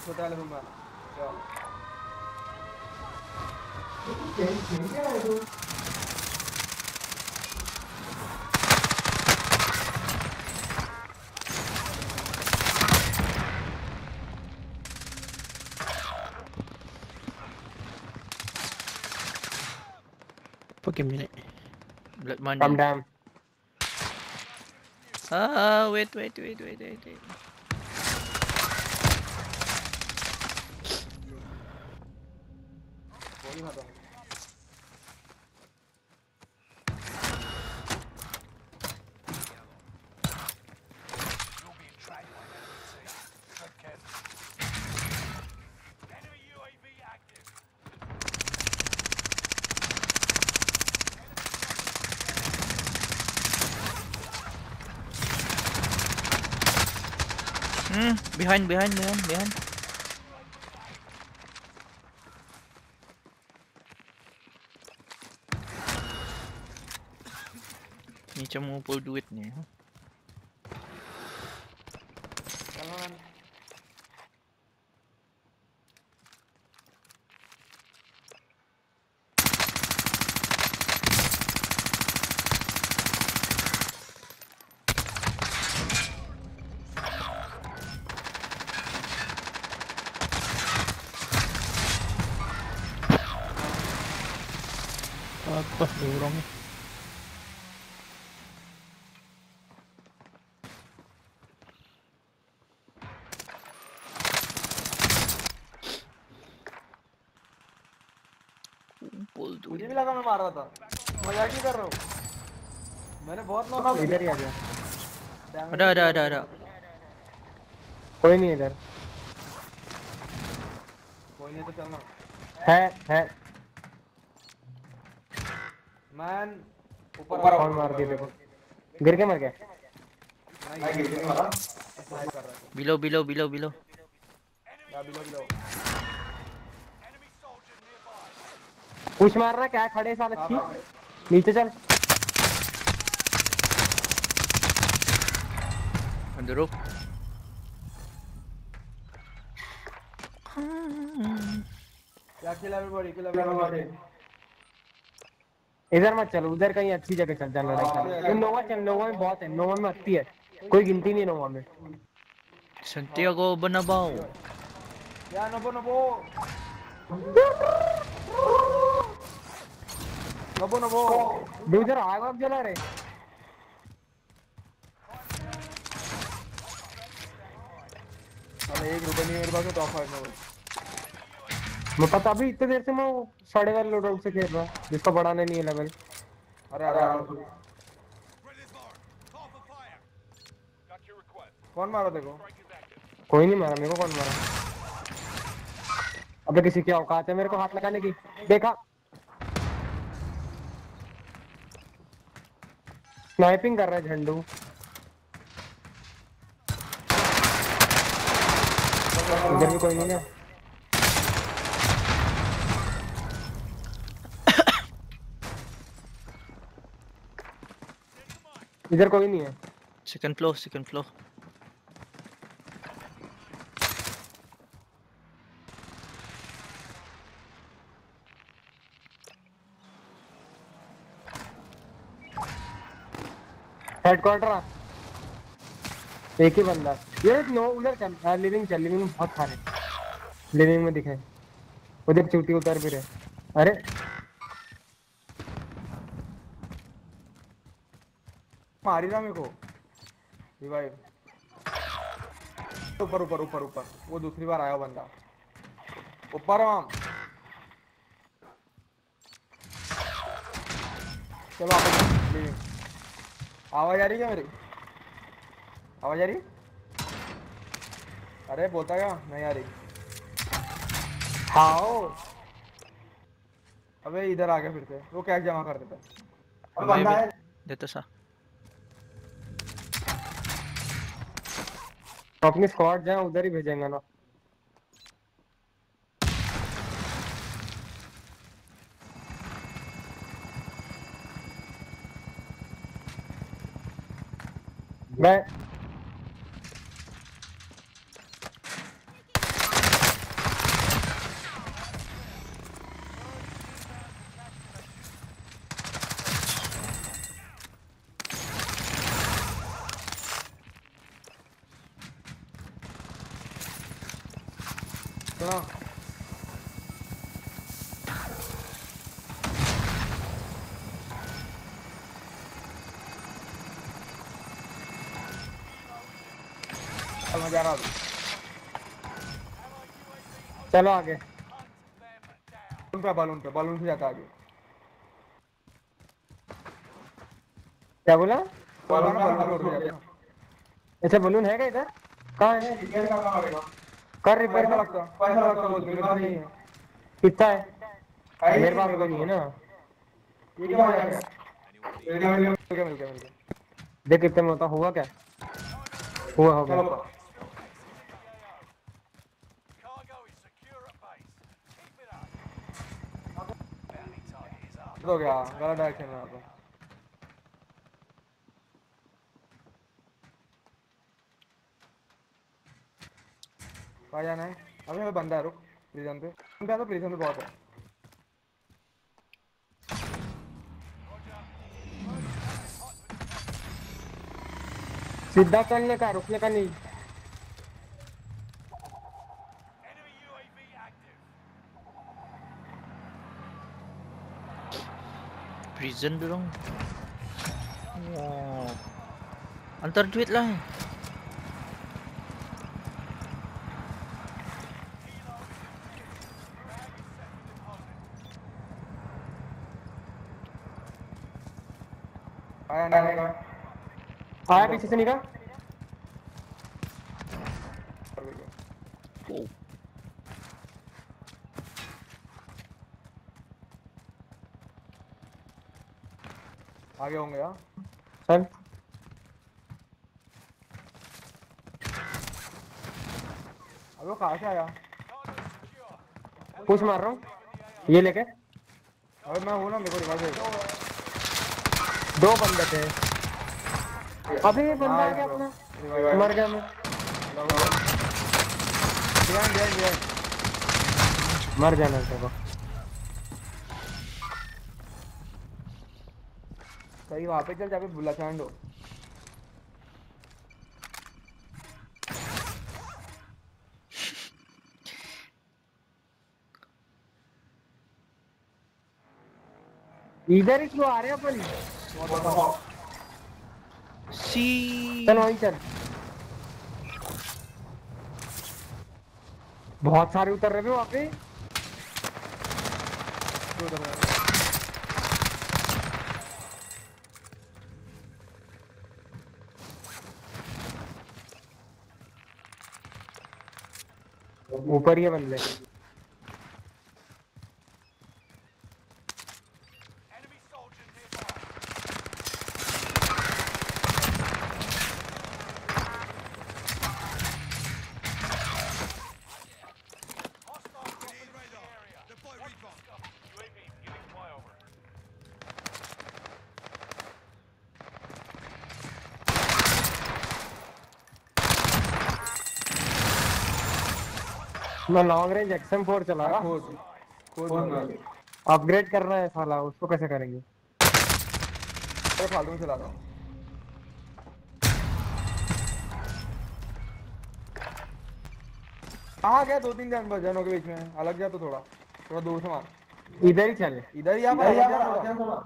छोटा वाले में मार Fuck a minute. Blood money. Come down. Ah, wait. Behind. Ni macam ngumpul duit ni. Apa dorong? मुझे भी लगा मैं मार रहा था मजाक ही कर रहा हूँ मैंने बहुत नॉक इधर ही आ जा Ada. कोई नहीं इधर कोई नहीं तो चलना है मैन ऊपर कौन मार दिया देखो गिर के मर गया नहीं गिर के मारा स्नाइप कर रहा है Below. या बिलो पुश मार रहा क्या खड़े साल अच्छी नीचे चल On the roof. क्या किल एवरीबॉडी इधर मत चल उधर कहीं अच्छी जगह चल जाना लड़ाई नोवा चल नोवा में बहुत है नोवा में अच्छी है कोई गिनती नहीं नोवा में Santiago Bernabeu. या नबो उधर आग आग जला रहे अरे ₹1 नहीं मेरे पास टॉप 5 में मैं पता अभी इतने देर से मैं साढ़े वाले लोडआउट से खेल रहा जिसका बढ़ाने नहीं है लेवल अरे कौन मारा देखो कोई नहीं मारा मेरे को कौन मारा अबे किसी की औकात है मेरे को हाथ लगाने की देखा स्नाइपिंग कर रहा है झंडू इधर भी कोई नहीं है इधर कोई नहीं है Second floor. हेडक्वार्टर एक ही बंदा ये नो उधर चल लिविंग में बहुत सारे लिविंग में दिखे उधर चूटी उतर भी रहे अरे मारी ना मेरे को रिवाइव ऊपर वो दूसरी बार आया बंदा ऊपर हम चलो आवाज आ रही क्या मेरी आवाज आ रही अरे बोलता क्या नहीं आ रही हाओ अबे इधर आ गया फिर से वो कैश जमा कर देता है Dito sa. अपनी स्क्वाड जाए उधर ही भेजेंगे ना मैं सुना मैं जा रहा हूँ। चलो आगे। बालून से जाता आगे। क्या बोला? बालून जाता ना। अच्छा बलून है क्या इधर? कहाँ है? कर रिपेयर पैसा का। लगता बोलते मेरे पास नहीं है। कितना है? मेरे पास भी नहीं है ना। ये क्या हो गया? मिल गया। देख कितने में होता हुआ क्या? हुआ हो चलो गया। हो गया गलत डायरेक्शन में आता। कहाँ जाना है? अभी हमें बंदा है, रुक प्रिजन पे। तो प्रिजन पे बहुत है। सीधा चलने का, रुकने का नहीं। Prison dong. Wow. Antar duit lah. आया पीछे से निकल। Oh. आगे होंगे यार। चल अब वो कहाँ से आया? पुश मार रहा हूँ ये लेके। अबे मैं हूँ ना, मेरे को रिवाइव देगा। 2 बंदे थे। अभी ये बंदा आ गया अपना। मर गया मैं। मर जाना तेरे को। सही वहाँ पे चल जाके बुला चांडो। इधर ही क्यों आ रहे हैं अपन? Si. चल वहीं चल। बहुत सारे उतर रहे हैं वहाँ पे। ऊपर ही है बंदे। मैं लॉन्ग रेंज XM4 चला रहा। अपग्रेड कर रहा है साला, उसको कैसे करेंगे? फालतू में चला रहा हूँ। कहाँ गया? 2-3 जनों के बीच में अलग जा तो थोड़ा दूर से मार। इधर ही चले। इधर ही आप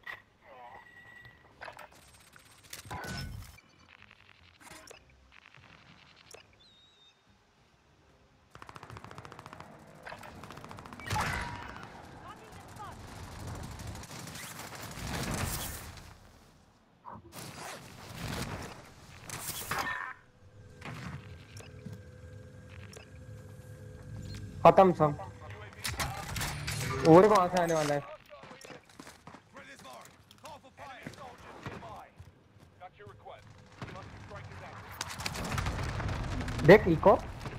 खत्म सब। और कहाँ से आने वाला है? देख इको।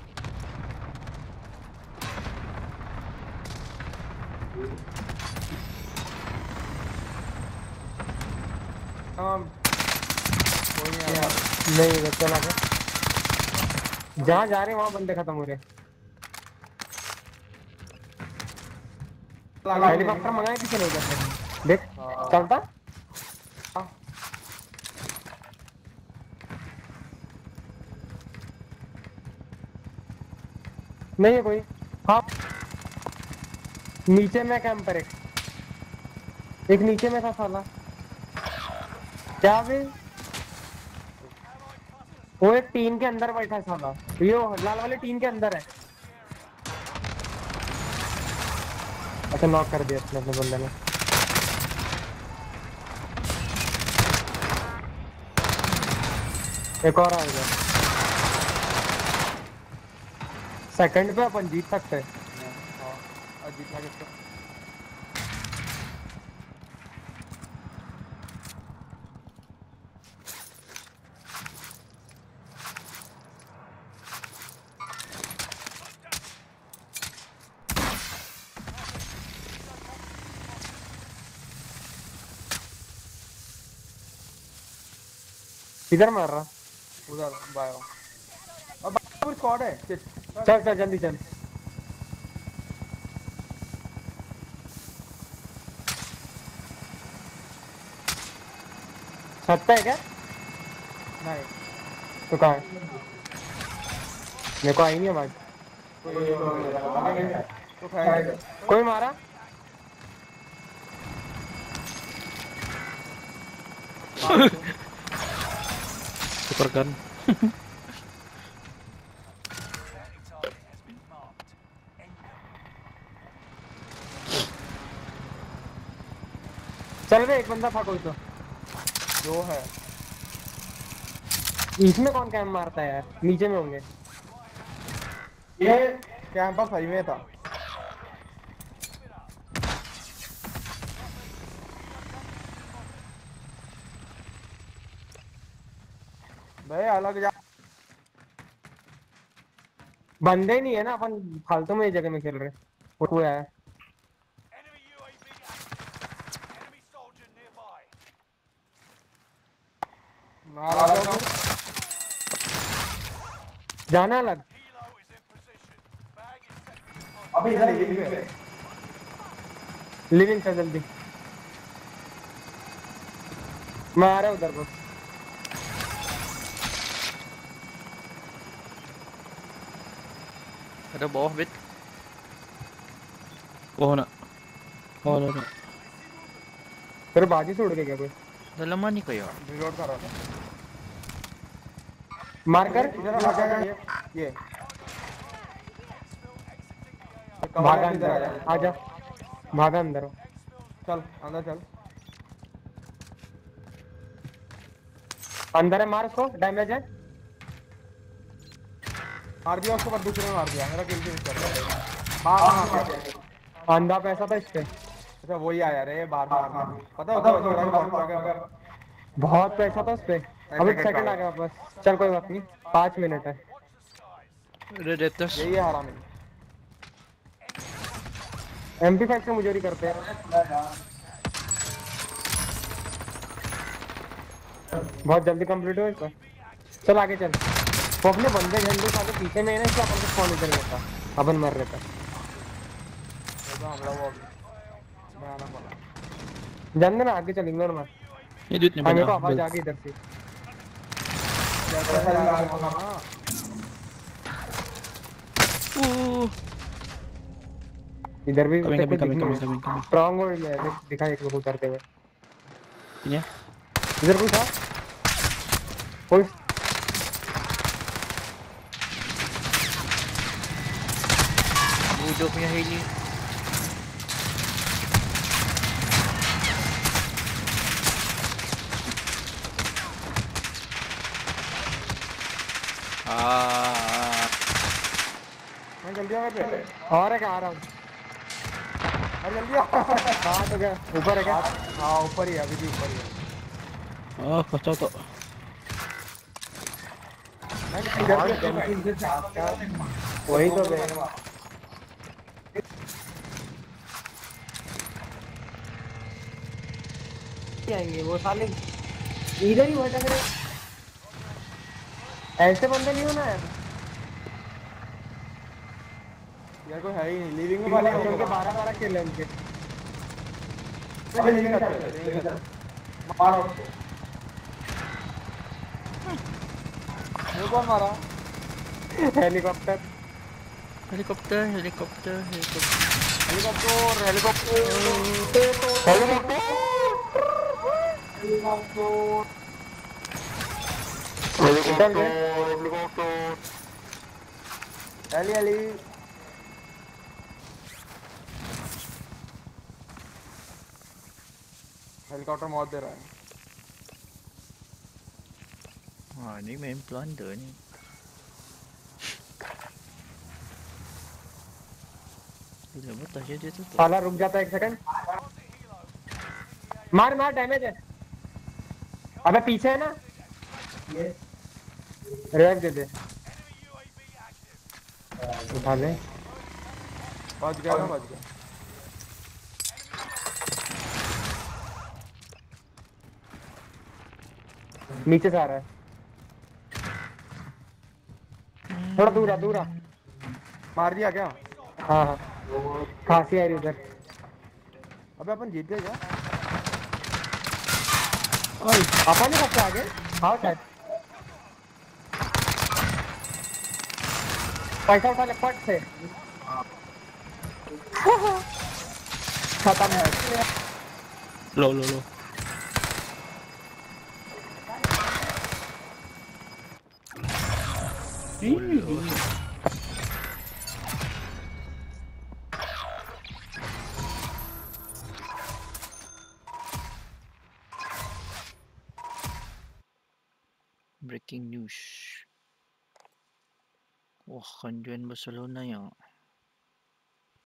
नहीं चला गया। जहाँ जा रहे वहाँ बंदे खत्म हो रहे। हेलीकॉप्टर मंगाए किसी ने उधर से? देख चलता। नहीं है कोई। हाँ नीचे में कैंपर एक नीचे में था साला। क्या भी वो एक टीन के अंदर बैठा है साला। ये लाल वाले टीन के अंदर है। अच्छा नॉक कर दिया अपने बंदे ने। एक और आएगा। सेकंड पे अपन जीत सकते हैं। हाँ जीतना किसका। किधर मार रहा? उधर बायो। अब पूरी स्क्वाड है। चल चल जल्दी चल। छत पे है क्या? नहीं तो कहाँ है? मेरे को आई नहीं आवाज। तो खाएगा। कोई मारा? Super gun. चल बे एक बंदा था कोई तो। जो है इसमें कौन कैम मारता है यार? नीचे में होंगे। ये कैंपर सही में था। भाई अलग जा। बंदे नहीं है ना अपन फालतू में ये जगह में खेल रहे। वो आया जाना अलग। अभी इधर लिविंग से जल्दी। मैं आ रहा हूँ उधर को। Ada bawah bet. Oh na. Oh na. तेरे बाजी से उड़ के गया कोई? Dalam mana ni kayo? Reload कर रहा था। मार कर। इधर आ जाएगा ये भागा अंदर आजा। भागा अंदर। चल अंदर चल। अंदर है मार उसको। डैमेज है। मार दिया उसको पर दूसरे ने मार दिया। मेरा किल भी कर रहा है। हाँ अंधा पैसा था इससे। अच्छा वही आया रे बाहर मारना। पता होता है बहुत पैसा था उसपे। अब एक सेकंड आ गया वापस। चल कोई बात नहीं 5 मिनट है। Ada di atas. यही है हरामी। MP5 से मुझे करते हैं। बहुत जल्दी कंप्लीट हो इसका। चल आगे चल। वो अपने बंदे झंडे साले पीछे में है ना इसलिए अपन को कौन इधर रहता। अपन मर रहता। मैं आना पड़ा। जान देना आगे चल इग्नोर मत। Ini duit ni मेरे को banyak. आवाज आ गई इधर से। इधर भी Coming. स्ट्रांग होल्ड में दिखा एक लोग उतरते हुए। Ini. इधर कोई था? कोई Bodoh punya heli. मैं जल्दी आ पे। और है आ रहा हूँ। अरे जल्दी आ। कहाँ तो क्या ऊपर है क्या? हाँ ऊपर ही है अभी भी ऊपर ही है। Oh, kacau tu. वही तो आएंगे वो साले इधर ही भटक रहे। ऐसे बंदे नहीं होना यार। यार कोई है ही नहीं। लिविंग में वाले उनके 12 किल है उनके। मारो वो कौन मारा? Helicopter Helikopter, helikopter, helikopter. Helicopter helicopter निकल गए। हेली हेली हेलीकॉप्टर मौत दे रहा है Wah, ni main plunder ni. Gila, betul je dia tu. साला रुक जाता है 1 सेकंड। मार मार, डैमेज है। अबे पीछे है ना, रिवाइव दे दे। उठा ले। बच गया ना बच गया नीचे से आ रहा है, थोड़ा दूर है, दूर है। मार दिया क्या हाँ हाँ, खांसी आ रही उधर। अबे अपन जीत गए क्या अपन ही सबसे आगे। हाँ शायद। पैसा उठा ले पट से। खत्म है। Low, low, low. Breaking news. Wah, kanjuan Barcelona yang